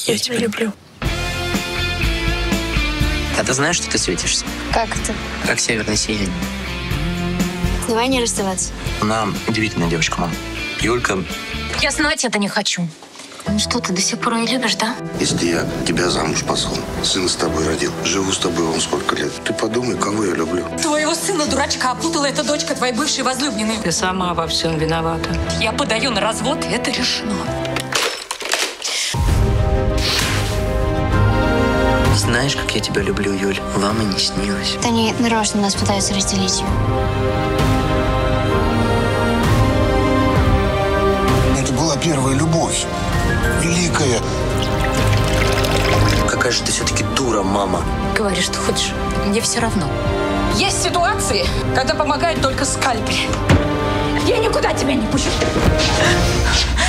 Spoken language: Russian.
Я тебя люблю. А ты знаешь, что ты светишься? Как это? Как северное сияние. Давай не расставаться. Она удивительная девочка, мам. Юлька. Я знать это не хочу. Ну что, ты до сих пор ее любишь, да? Если я тебя замуж послал, сына с тобой родил, живу с тобой вон сколько лет, ты подумай, кого я люблю. Твоего сына-дурачка опутала эта дочка твоей бывшей возлюбленной. Ты сама во всем виновата. Я подаю на развод, и это решено. Знаешь, как я тебя люблю, Юль? Вам и не снилось. Они нарочно нас пытаются разделить. Это была первая любовь. Великая. Какая же ты все-таки дура, мама. Говори, что хочешь. Мне все равно. Есть ситуации, когда помогает только скальпель. Я никуда тебя не пущу.